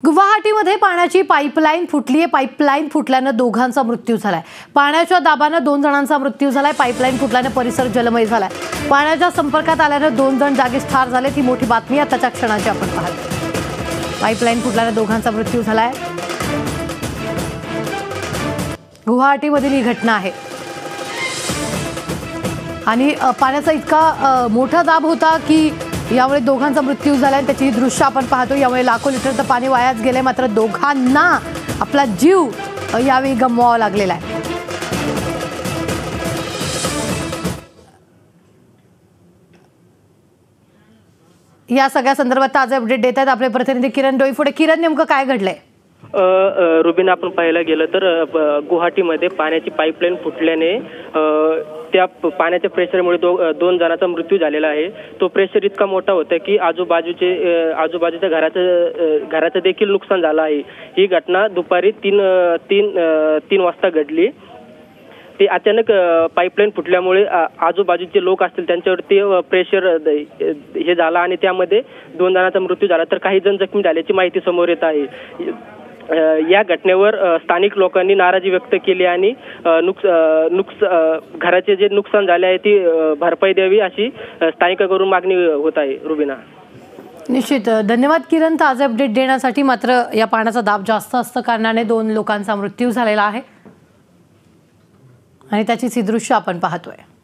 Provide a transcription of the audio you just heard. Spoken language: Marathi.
गुवाहाटीमध्ये पाण्याची पाईपलाईन फुटली आहे। पाईपलाईन फुटल्याने दोघांचा मृत्यू झालाय। पाण्याच्या दाबाने 2 जणांचा मृत्यू झालाय। पाईपलाईन फुटल्याने परिसर जलमय झालाय। पाण्याच्या संपर्कात आल्याने 2 जण जागीच ठार झाले। ही मोठी बातमी आहे, त्याच्या क्षणाची आपण पाहतो। पाईपलाईन फुटल्याने दोघांचा मृत्यू झालाय। गुवाहाटीमधील ही घटना आहे आणि पाण्याचा इतका मोठा दाब होता की यामुळे दोघांचा मृत्यू झालाय। त्याची दृश्य आपण पाहतो। यामुळे लाखो लिटर पाणी वायाच गेले, मात्र दोघांना आपला जीव यावेळी गमवावा लागलेला आहे। या सगळ्या संदर्भात ताजे अपडेट देत आहेत आपले प्रतिनिधी किरण डोईफोडे। किरण, नेमकं काय घडलंय? रुबीना, आपण पाहायला गेलं तर गुवाहाटीमध्ये पाण्याची पाईपलाईन फुटल्याने त्या पाण्याच्या प्रेशरमुळे 2 जणांचा मृत्यू झालेला आहे। तो प्रेशर इतका मोठा होता की आजूबाजूच्या घराचं देखील नुकसान झालं आहे। ही घटना दुपारी 3 वाजता घडली। ते अचानक पाईपलाईन फुटल्यामुळे आजूबाजूचे लोक असतील त्यांच्यावरती प्रेशर हे झाला आणि त्यामध्ये 2 जणांचा मृत्यू झाला, तर काही जण जखमी झाल्याची माहिती समोर येत आहे। या घटनेवर स्थानिक लोकांनी नाराजी व्यक्त केली आणि घराचे जे नुकसान झाले आहे ती भरपाई द्यावी अशी स्थानिकांकडून मागणी होत आहे। रुबीना, निश्चित धन्यवाद किरण ताजे अपडेट देण्यासाठी। मात्र या पाण्याचा दाब जास्त असल्या कारणाने 2 लोकांचा मृत्यू झालेला आहे आणि त्याची दृश्य आपण पाहतोय।